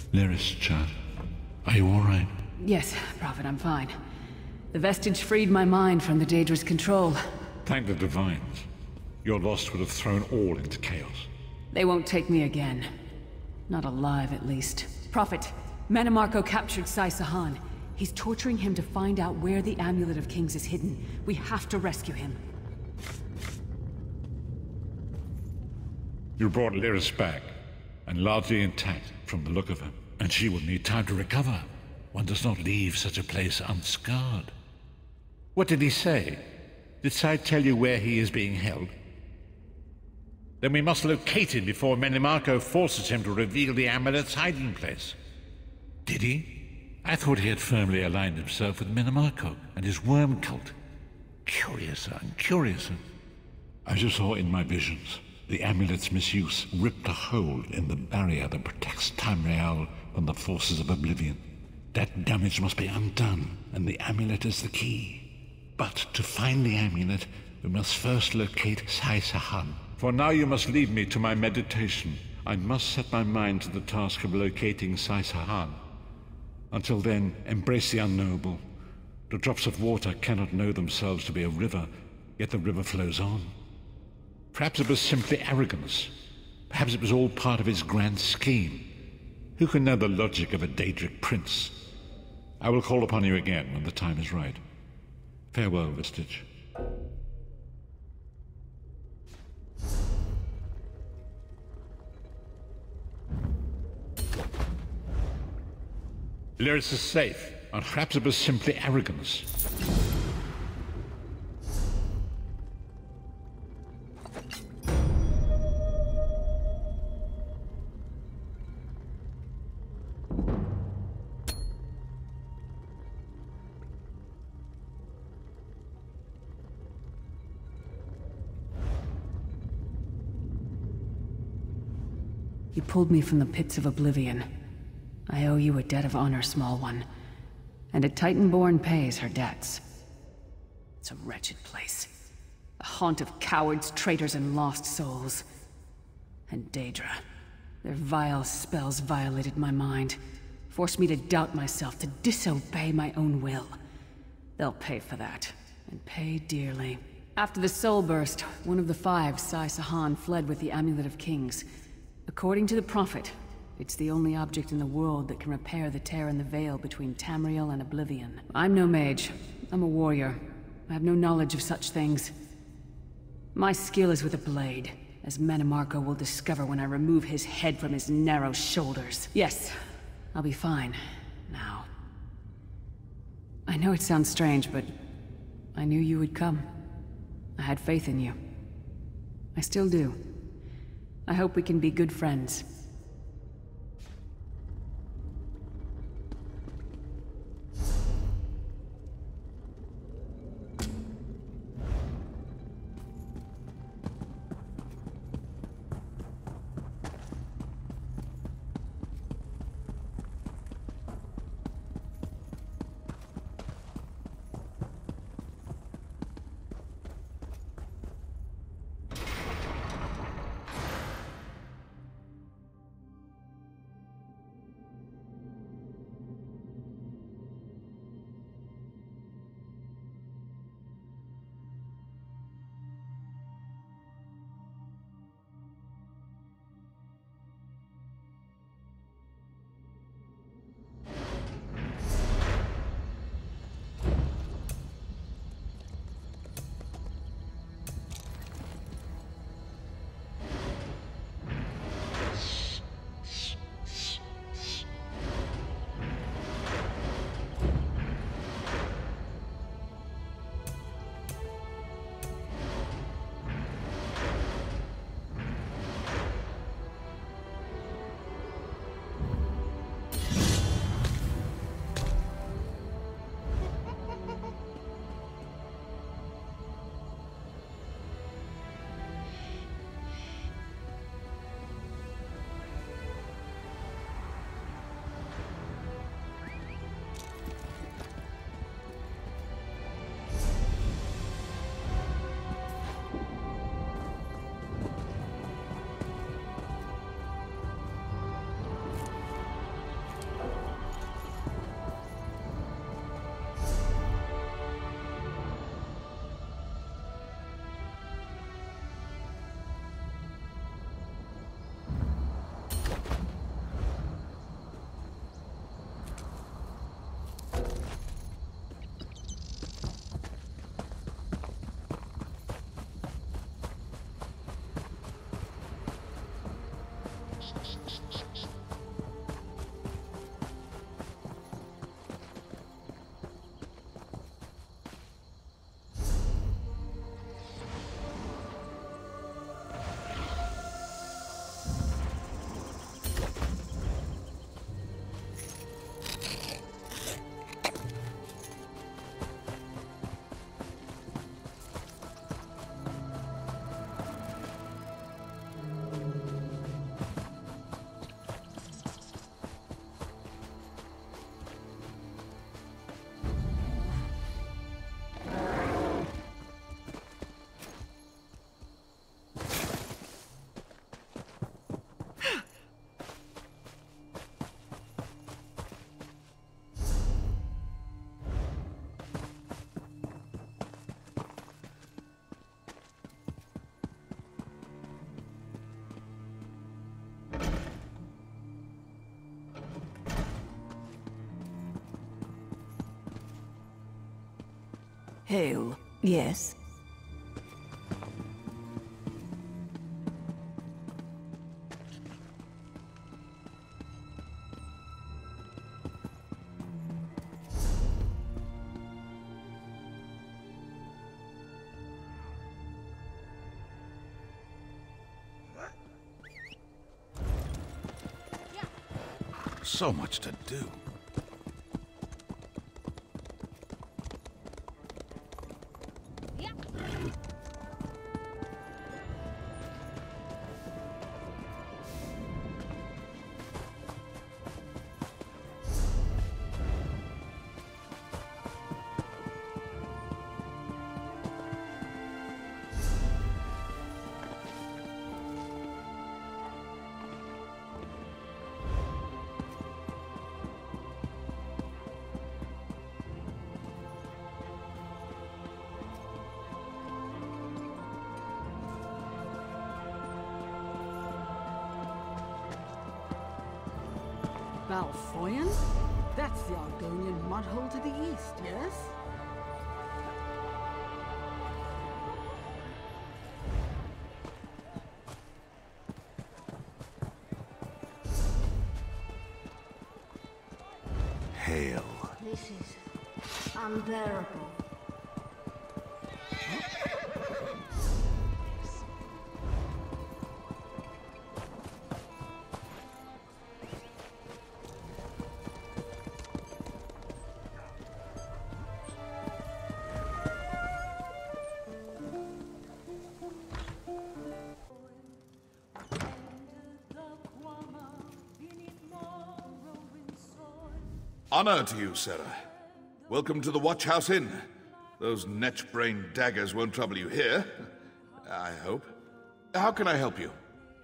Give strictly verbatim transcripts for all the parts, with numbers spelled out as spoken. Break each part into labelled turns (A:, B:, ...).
A: Lyris, child. Are you alright?
B: Yes, Prophet, I'm fine. The vestige freed my mind from the Daedra's control.
A: Thank the Divines. Your loss would have thrown all into chaos.
B: They won't take me again. Not alive, at least. Prophet, Manimarco captured Sai Sahan. He's torturing him to find out where the Amulet of Kings is hidden. We have to rescue him.
A: You brought Lyris back, and largely intact from the look of her. And she will need time to recover. One does not leave such a place unscarred. What did he say? Did Sai tell you where he is being held? Then we must locate him before Manimarco forces him to reveal the amulet's hiding place. Did he? I thought he had firmly aligned himself with Manimarco and his worm cult. Curiouser and curiouser. As you saw in my visions, the amulet's misuse ripped a hole in the barrier that protects Tamriel from the forces of oblivion. That damage must be undone, and the amulet is the key. But to find the amulet, we must first locate Sai Sahan. For now you must leave me to my meditation. I must set my mind to the task of locating Sai Sahan. Until then, embrace the unknowable. The drops of water cannot know themselves to be a river, yet the river flows on. Perhaps it was simply arrogance. Perhaps it was all part of his grand scheme. Who can know the logic of a Daedric Prince? I will call upon you again when the time is right. Farewell, Vestige. Lyris is safe, and perhaps it was simply arrogance.
B: You pulled me from the pits of oblivion. I owe you a debt of honor, small one. And a Titan-born pays her debts. It's a wretched place. A haunt of cowards, traitors, and lost souls. And Daedra. Their vile spells violated my mind. Forced me to doubt myself, to disobey my own will. They'll pay for that. And pay dearly. After the Soul Burst, one of the five, Sai Sahan, fled with the Amulet of Kings. According to the Prophet, it's the only object in the world that can repair the tear in the veil between Tamriel and Oblivion. I'm no mage. I'm a warrior. I have no knowledge of such things. My skill is with a blade, as Manimarco will discover when I remove his head from his narrow shoulders. Yes, I'll be fine, now. I know it sounds strange, but I knew you would come. I had faith in you. I still do. I hope we can be good friends.
C: Hail. Yes?
A: So much to do.
D: Balfoyan? That's the Argonian mudhole to the east, yes?
A: Hail.
E: This is unbearable.
F: Honor to you, Sarah. Welcome to the Watch House Inn. Those net-brained daggers won't trouble you here. I hope. How can I help you?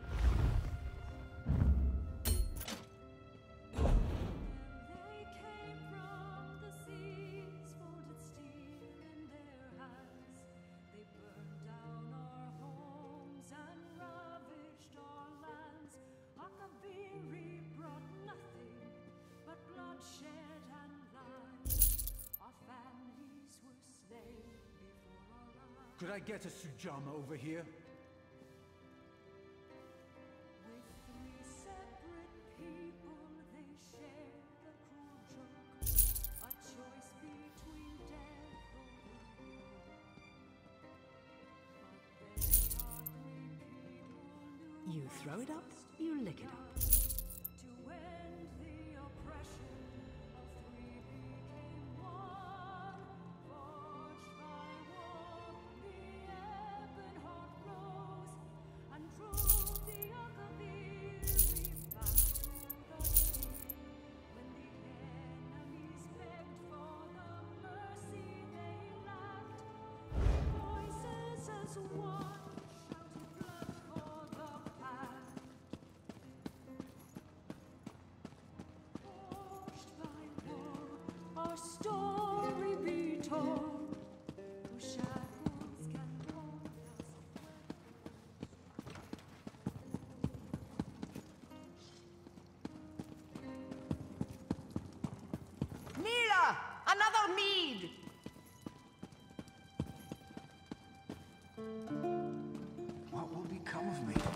G: Could I get a Sujama over here?
C: You throw it up, you lick it up.
H: Our story be told, whose shackles can hold us.
C: Mira! Another mead!
G: What will become of me?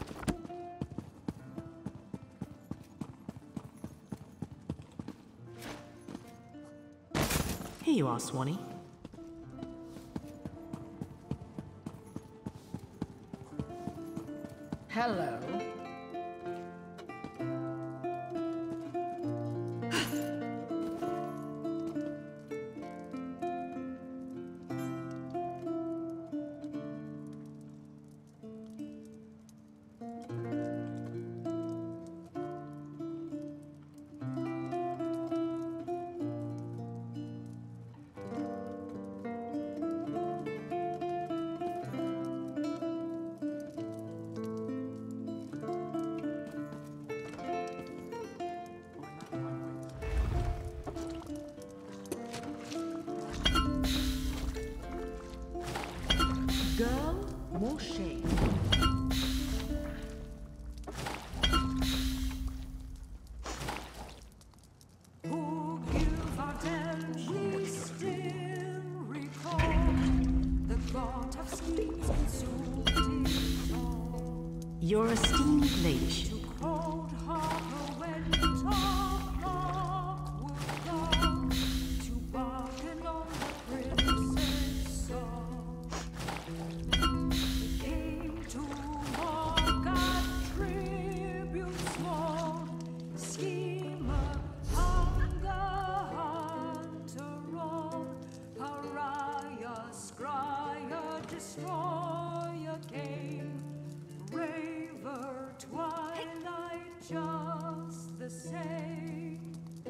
C: Here you are, Swanee.
D: Hello.
C: Girl, more shade.
H: Who give our dead we still recall?
C: your esteemed ladyship.
H: Cold harbor when top rock would go to bargain on the prince's song. Came to mock at tribute small, schemer, hunger, hunter, wrong, pariah, scryer, destroyer came, raver, twilight, just the same.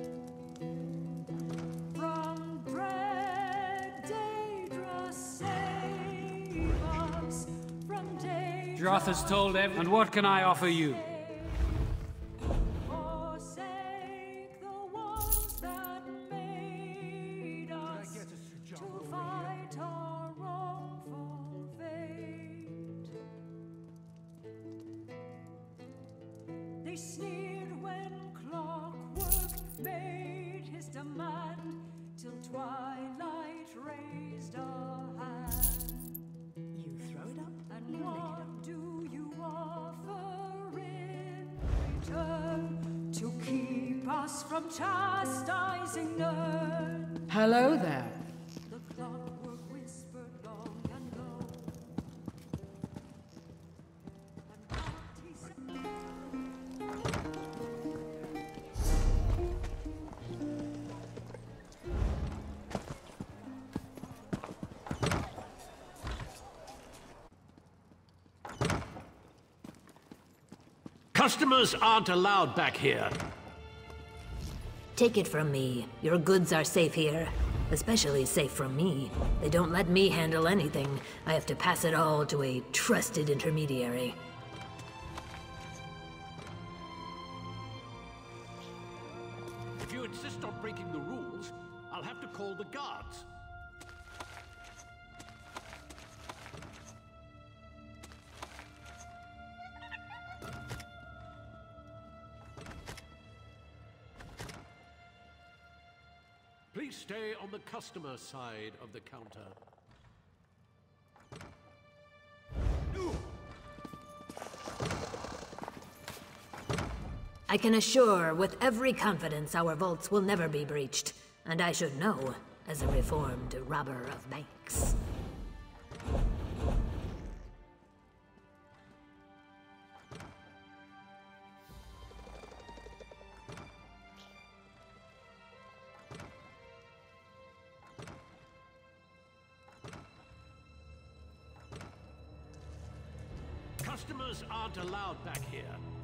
H: From dread Daedra, save us from Daedra.
I: Droth has told everyone. And what can I offer you?
H: Forsake the ones that made us to fight our wrongful fate. They sneered when clockwork made his demand, till twilight raised a hand.
C: You throw it up,
H: And
C: you lick it up.
H: what do you offer in return to keep us from chastising Nirn?
B: Hello there.
H: The clockwork whispered long and low. And what he said.
J: Customers aren't allowed back here.
K: Take it from me. Your goods are safe here. Especially safe from me. They don't let me handle anything. I have to pass it all to a trusted intermediary.
J: If you insist on breaking the rules, I'll have to call the guards. Please stay on the customer side of the counter.
K: I can assure with every confidence our vaults will never be breached. And I should know, as a reformed robber of banks.
J: Customers aren't allowed back here.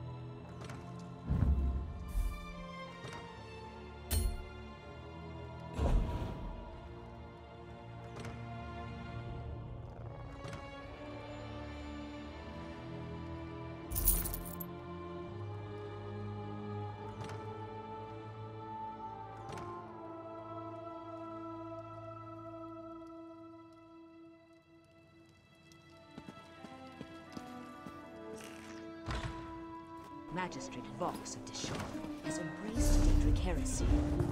C: Magistrate Vox of Dishon has embraced Daedric heresy.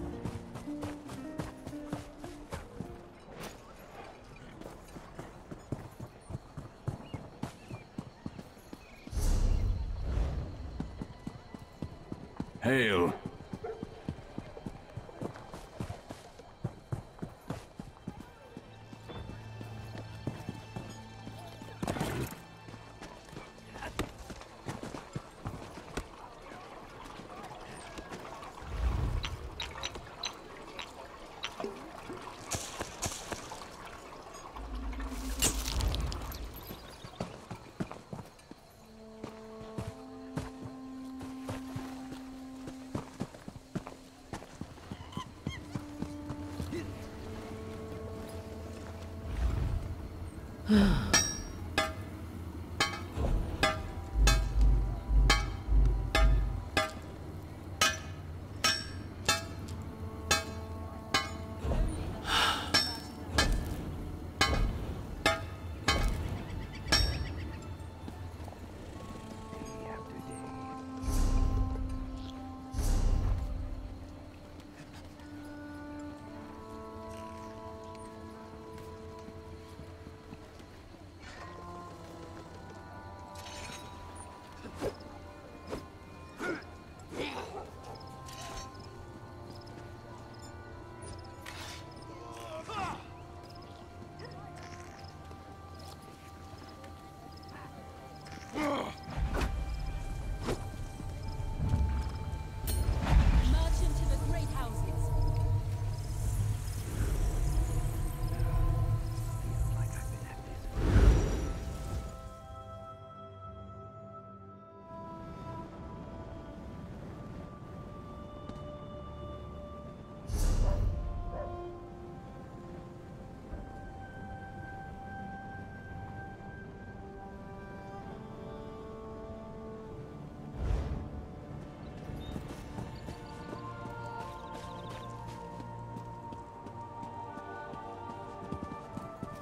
A: Hail.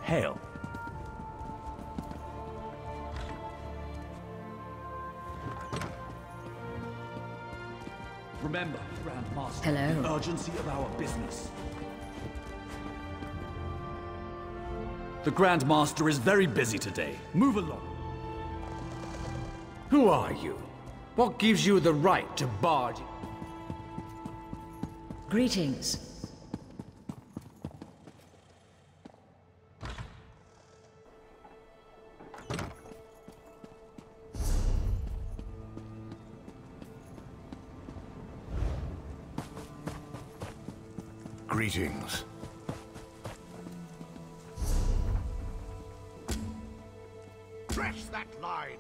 L: hell.
G: Remember, Grand Master,
K: Hello.
G: the urgency of our business. The Grand Master is very busy today. Move along.
I: Who are you? What gives you the right to barge?
C: Greetings.
M: Greetings.
J: Trash that line!